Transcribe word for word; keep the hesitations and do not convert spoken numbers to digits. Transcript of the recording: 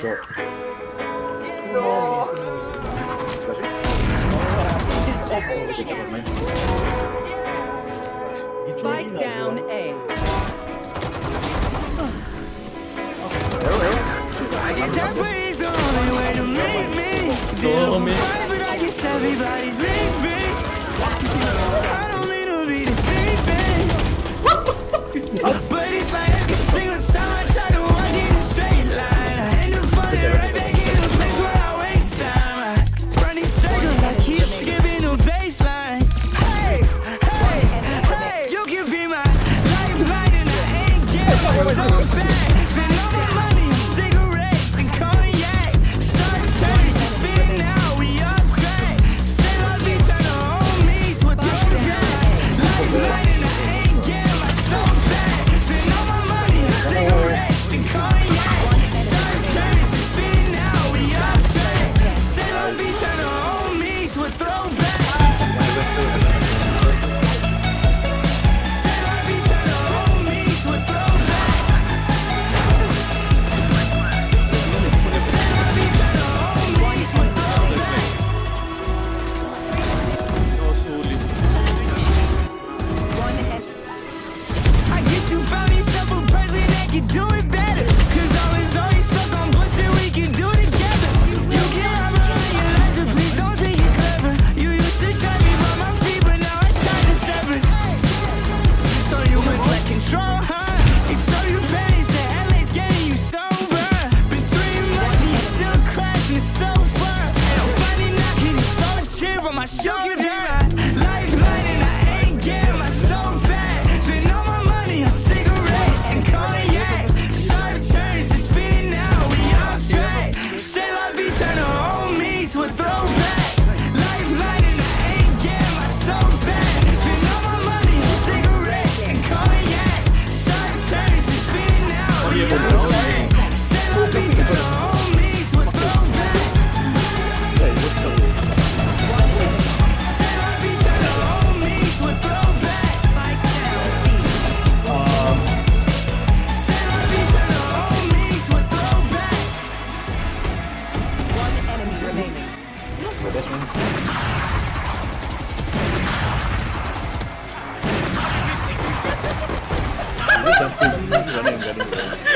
short. No. Spike down A. I guess happy's the only way to make me. Deal with fight, but I guess everybody's leaving. I don't mean to be deceiving, but it's like every single time I try to walk in a straight line, I end up falling right back in the place where I waste time. I run these circles, I keep skipping the baseline. Hey, hey, hey, you can be my lifeline and I ain't getting my soul back. Spend all my money on cigarettes and cognac. Sharp turns to spin now, we up track. Say love be trying to hold me to a throwback. Lifeline and I ain't getting my soul back. Spend all my money on cigarettes and cognac. Sharp turns to spin now, we up track. Say love be trying to hold me to a throwback. Say love be trying to hold me to a throwback. Say love be trying to hold me to a throwback. I guess you found yourself a person that can do it better. Cause I was always stuck on bullshit we can do together. You can have her on your life, but please don't take it clever. You used to try me by my feet, but now our ties are severed. So you must let control, huh? It's all your parents that L A's getting you sober. Been three months and you still crashing the sofa. And I'm finally knocking this solid chip on my shoulder. Lifeline and I ain't getting my soul back. Spend all my money on cigarettes and cognac. Sharp turns to spin now, we off track. Say love be trying to hold me to a throwback. Lifeline and I ain't getting my soul back. Spend all my money on cigarettes and cognac. Sharp turns to spin now, we off track. Say love be trying to hold me to a throwback. Say love be trying to hold me to a throwback. Spike down B. Say love be trying to hold me to a throwback. One enemy remaining. With this one. Running, running, running.